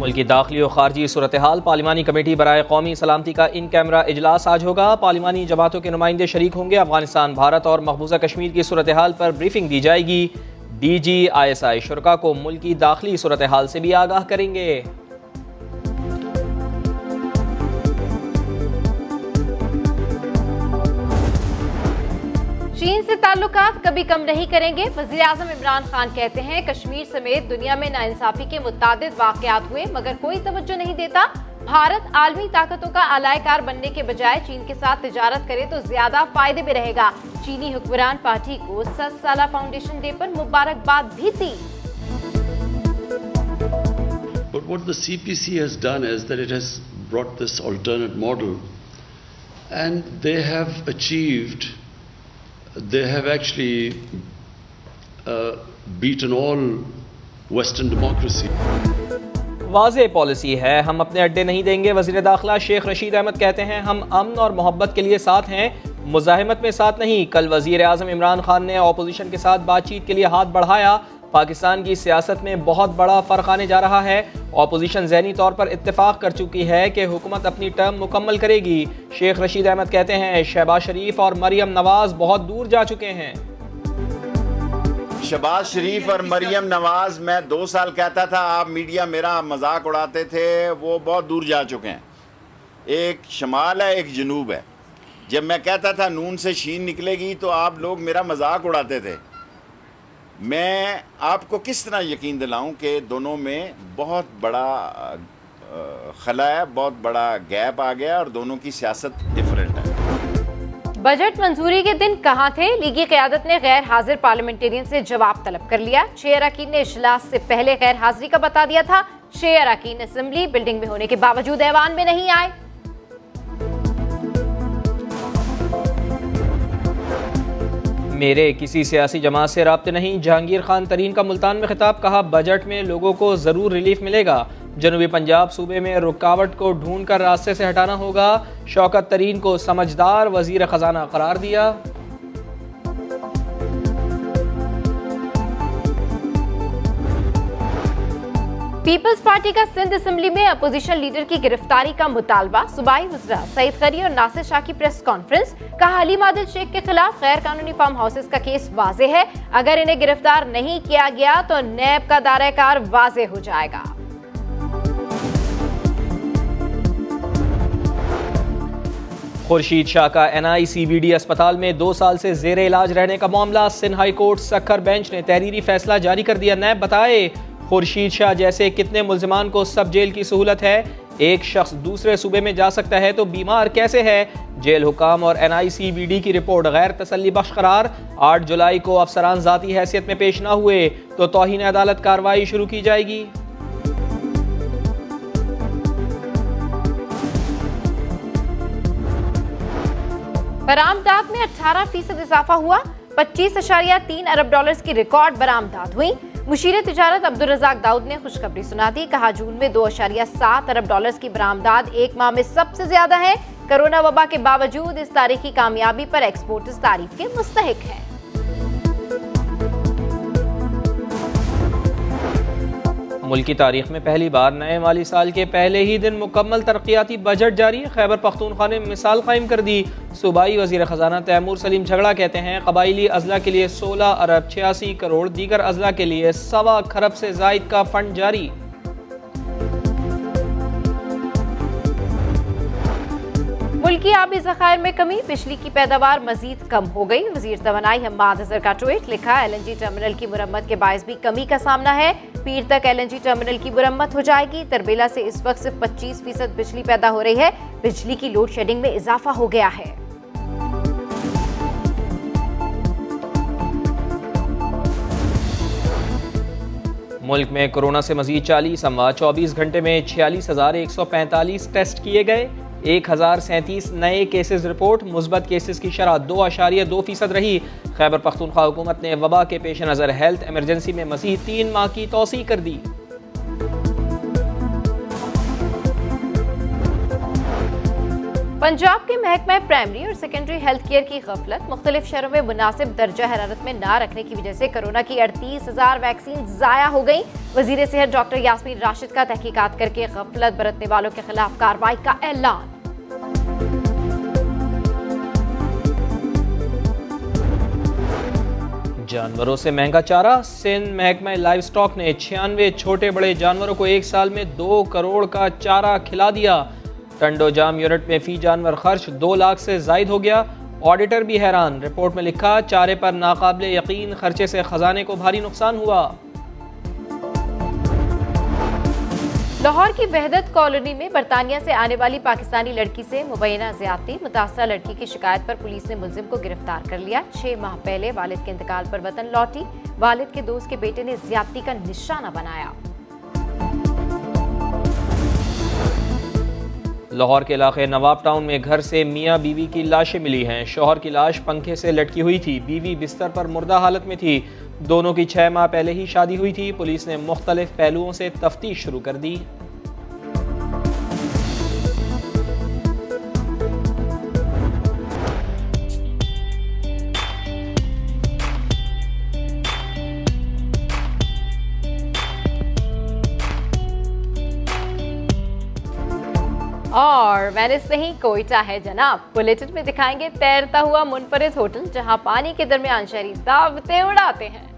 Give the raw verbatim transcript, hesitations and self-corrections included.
मुल्की दाखिली और खारजी सूरत हाल पार्लिमानी कमेटी बराए कौमी सलामती का इन कैमरा इजलास आज होगा। पार्लिमानी जमातों के नुमाइंदे शरीक होंगे। अफगानिस्तान, भारत और मकबूजा कश्मीर की सूरत हाल पर ब्रीफिंग दी जाएगी। D G I S I शुरका को मुल्की दाखिली सूरत हाल से भी आगाह करेंगे। चीन से ताल्लुकात कभी कम नहीं करेंगे। वज़ीर आज़म इमरान खान कहते हैं कश्मीर समेत दुनिया में नाइंसाफी के मुतादिद वाक़यात हुए मगर कोई तवज्जो नहीं देता। भारत आलमी ताकतों का अलायकार बनने के बजाय चीन के साथ तिजारत करे तो ज्यादा फायदे में रहेगा। चीनी हुक्मरान पार्टी को सत साला फाउंडेशन डे पर मुबारकबाद भी दी। But what the C P C has done is that it has brought this alternate model and they have achieved They have actually uh, beaten all Western democracy. वाज़ेह policy है, हम अपने अड्डे नहीं देंगे। वज़ीर दाखिला शेख रशीद अहमद कहते हैं हम अमन और मोहब्बत के लिए साथ हैं, मुज़ाहिमत में साथ नहीं। कल वज़ीर आज़म इमरान खान ने अपोजिशन के साथ बातचीत के लिए हाथ बढ़ाया। पाकिस्तान की सियासत में बहुत बड़ा फ़र्क आने जा रहा है। अपोजिशन ज़हनी तौर पर इत्तेफाक कर चुकी है कि हुकूमत अपनी टर्म मुकम्मल करेगी। शेख रशीद अहमद कहते हैं शहबाज शरीफ और मरियम नवाज बहुत दूर जा चुके हैं। शहबाज शरीफ और मरियम नवाज, मैं दो साल कहता था, आप मीडिया मेरा मजाक उड़ाते थे, वो बहुत दूर जा चुके हैं। एक शमाल है, एक जनूब है। जब मैं कहता था नून से शीन निकलेगी तो आप लोग मेरा मजाक उड़ाते थे। मैं आपको किस तरह यकीन दिलाऊं कि दोनों में बहुत बड़ा खला है, बहुत बड़ा गैप आ गया और दोनों की सियासत डिफरेंट है। बजट मंजूरी के दिन कहां थे? लीगी क़यादत ने गैर हाजिर पार्लियामेंटेरियन से जवाब तलब कर लिया। छह अरकान ने इजलास से पहले गैर हाजिरी का बता दिया था। छह अरकान असेंबली बिल्डिंग में होने के बावजूद ऐवान में नहीं आए। मेरे किसी सियासी जमात से राब्ते नहीं। जहांगीर खान तरीन का मुल्तान में खिताब, कहा बजट में लोगों को ज़रूर रिलीफ मिलेगा। जनूबी पंजाब सूबे में रुकावट को ढूंढ कर रास्ते से हटाना होगा। शौकत तरीन को समझदार वजीर खजाना करार दिया। पीपल्स पार्टी का सिंध असेंबली में अपोजिशन लीडर की गिरफ्तारी का मुतालबा। सूबाई वज़रा सईद खरी और नासिर शाह की प्रेस कॉन्फ्रेंस। कहा अली मादिल शेख के खिलाफ गैर कानूनी फार्म हाउसेस का केस वाजे है, अगर इन्हें गिरफ्तार नहीं किया गया तो नैब का दायरा कार वाजे हो जाएगा। खुर्शीद शाह का N I C B D अस्पताल में दो साल से जेर इलाज रहने का मामला। Sindh high court Sukkur bench ने तहरीरी फैसला जारी कर दिया। नैब बताए खुर्शीद शाह जैसे कितने मुल्जिमान को सब जेल की सहूलत है? एक शख्स दूसरे सूबे में जा सकता है तो बीमार कैसे है? जेल हुकाम और N I C B D की रिपोर्ट गैर तसल्ली बख्श करार। आठ जुलाई को अफसरान जाती हैसियत में पेश न हुए तो तौहीन अदालत कार्रवाई शुरू की जाएगी। बरामदात में अठारह फीसद इजाफा हुआ। पच्चीस अशारिया तीन अरब डॉलर की रिकॉर्ड बरामदात हुई। मुशीर तिजारत अब्दुल रज़ाक दाऊद ने खुशखबरी सुना दी। कहा जून में दो अशारिया सात अरब डॉलर की बरामदात एक माह में सबसे ज्यादा है। कोरोना वबा के बावजूद इस तारीखी कामयाबी पर एक्सपोर्टर्स तारीफ के मुस्तहिक हैं। मुल्क की तारीख में पहली बार नए माली साल के पहले ही दिन मुकम्मल तरक्याती बजट जारी। खैबर पख्तूनख्वा ने मिसाल कायम कर दी। सूबाई वजीर खजाना तैमूर सलीम झगड़ा कहते हैं कबाइली अजला के लिए सोलह अरब छियासी करोड़, दीगर अजला के लिए सवा खरब से जायद का फंड जारी। मुल्की आबी ज़खायर में कमी, बिजली की पैदावार मजीद कम हो गई। वजीर तवानाई हम्माद अजहर का ट्वीट, लिखा एल एन जी टर्मिनल की मुरम्मत के बायस भी कमी का सामना है। पीर तक एल एन जी टर्मिनल की मुरम्मत हो जाएगी। तरबेला से इस वक्त सिर्फ पच्चीस फीसद बिजली पैदा हो रही है। बिजली की लोड शेडिंग में इजाफा हो गया है। मुल्क में कोरोना से मजीद चालीस अमवा चौबीस घंटे में छियालीस हजार एक सौ पैंतालीस टेस्ट किए गए। एक हजार सैंतीस नए केसेस रिपोर्ट। मुस्बत केसेस की शरह दो आशारिया दो फीसद रही। खैबर पख्तूनख्वा हुकूमत ने वबा के पेश नज़र हेल्थ एमरजेंसी में मजीद तीन माह की तोसी कर दी। पंजाब के महकमा प्राइमरी और सेकेंडरी हेल्थ केयर की गफलत, मुख्तलिफ शहरों में मुनासिब दर्जा हरारत में ना रखने की वजह से कोरोना की अड़तीस हजार वैक्सीन जाया हो गई। वजीर सेहत डॉक्टर यास्मीन राशिद का तहकीकात करके गफलत बरतने वालों के खिलाफ कार्रवाई का ऐलान। जानवरों से महंगा चारा, सिंध महकमा लाइव स्टॉक ने छियानवे छोटे बड़े जानवरों को एक साल में दो करोड़ का चारा खिला दिया। टंडोजाम यूनिट में फी जानवर खर्च दो लाख से जायद हो गया। ऑडिटर भी हैरान, रिपोर्ट में लिखा चारे पर नाकाबिले यकीन खर्चे से खजाने को भारी नुकसान हुआ। लाहौर की वहदत कॉलोनी में बरतानिया से आने वाली पाकिस्तानी लड़की से मुबैना ज्यादती, मुतासरा लड़की की शिकायत पर पुलिस ने मुलजिम को गिरफ्तार कर लिया। छह माह पहले वालिद के इंतकाल पर वतन लौटी, वालिद के दोस्त के बेटे ने ज्यादती का निशाना बनाया। लाहौर के इलाके नवाब टाउन में घर से मियाँ बीवी की लाशें मिली हैं। शौहर की लाश पंखे से लटकी हुई थी, बीवी बिस्तर पर मुर्दा हालत में थी। दोनों की छह माह पहले ही शादी हुई थी। पुलिस ने मुख्तलिफ पहलुओं से तफ्तीश शुरू कर दी। और वेनिस नहीं कोयटा है जनाब। बुलेटिन में दिखाएंगे तैरता हुआ मुनफरिद होटल जहां पानी के दरमियान शहरी दावतें उड़ाते हैं।